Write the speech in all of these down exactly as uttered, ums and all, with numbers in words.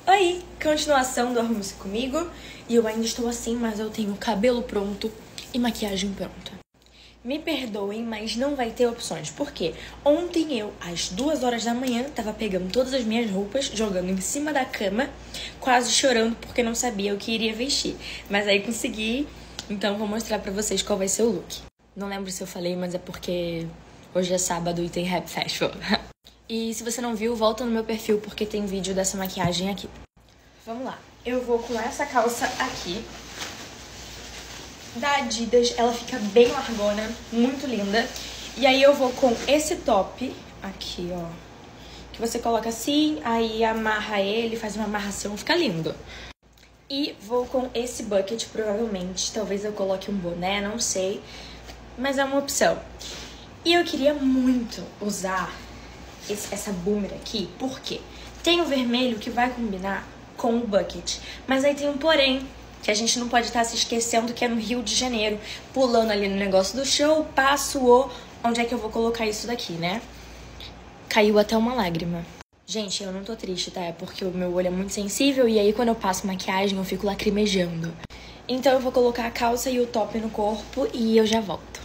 Oi, continuação do Arrume-se Comigo. E eu ainda estou assim, mas eu tenho cabelo pronto e maquiagem pronta. Me perdoem, mas não vai ter opções. Por quê? Ontem eu, às duas horas da manhã, tava pegando todas as minhas roupas, jogando em cima da cama, quase chorando porque não sabia o que iria vestir. Mas aí consegui, então vou mostrar pra vocês qual vai ser o look. Não lembro se eu falei, mas é porque hoje é sábado e tem Rap Festival. E se você não viu, volta no meu perfil porque tem vídeo dessa maquiagem aqui. Vamos lá. Eu vou com essa calça aqui, da Adidas. Ela fica bem largona, muito linda. E aí eu vou com esse top aqui, ó, que você coloca assim, aí amarra ele, faz uma amarração, fica lindo. E vou com esse bucket, provavelmente. Talvez eu coloque um boné, não sei. Mas é uma opção. E eu queria muito usar esse, essa boomer aqui, porque tem o vermelho que vai combinar com o bucket. Mas aí tem um porém, que a gente não pode estar se esquecendo que é no Rio de Janeiro. Pulando ali no negócio do show, passo o... Onde é que eu vou colocar isso daqui, né? Caiu até uma lágrima. Gente, eu não tô triste, tá? É porque o meu olho é muito sensível e aí quando eu passo maquiagem eu fico lacrimejando. Então eu vou colocar a calça e o top no corpo e eu já volto.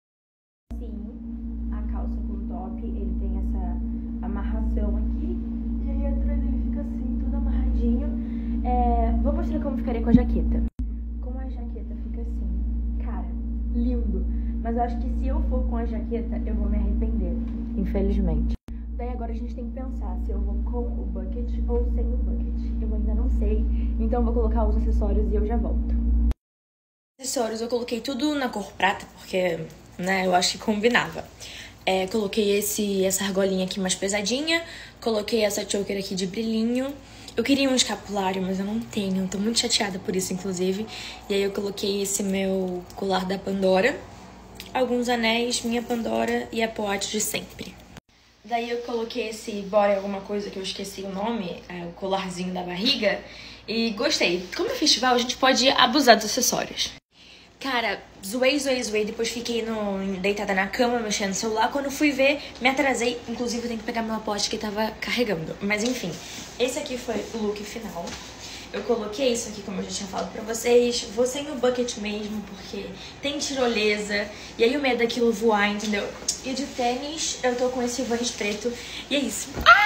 Sim, a calça com o top, ele tem essa amarração aqui. E aí atrás ele fica assim, tudo amarradinho. É, vou mostrar como ficaria com a jaqueta. Como a jaqueta fica assim, cara, lindo. Mas eu acho que se eu for com a jaqueta, eu vou me arrepender, infelizmente. Daí agora a gente tem que pensar se eu vou com o bucket ou sem o bucket. Eu ainda não sei, então eu vou colocar os acessórios e eu já volto. Acessórios eu coloquei tudo na cor prata, porque, né, eu acho que combinava. É, coloquei esse, essa argolinha aqui mais pesadinha, coloquei essa choker aqui de brilhinho. Eu queria um escapulário, mas eu não tenho, tô muito chateada por isso, inclusive. E aí eu coloquei esse meu colar da Pandora, alguns anéis, minha Pandora e a Poate de sempre. Daí eu coloquei esse body alguma coisa que eu esqueci o nome, é, o colarzinho da barriga, e gostei. Como é festival, a gente pode abusar dos acessórios. Cara, zoei, zoei, zoei, depois fiquei no, deitada na cama, mexendo no celular. Quando fui ver, me atrasei. Inclusive, eu tenho que pegar meu pote que tava carregando. Mas enfim, esse aqui foi o look final. Eu coloquei isso aqui, como eu já tinha falado pra vocês. Vou sem o bucket mesmo, porque tem tirolesa. E aí o medo daquilo voar, entendeu? E de tênis, eu tô com esse Vans preto. E é isso. Ah!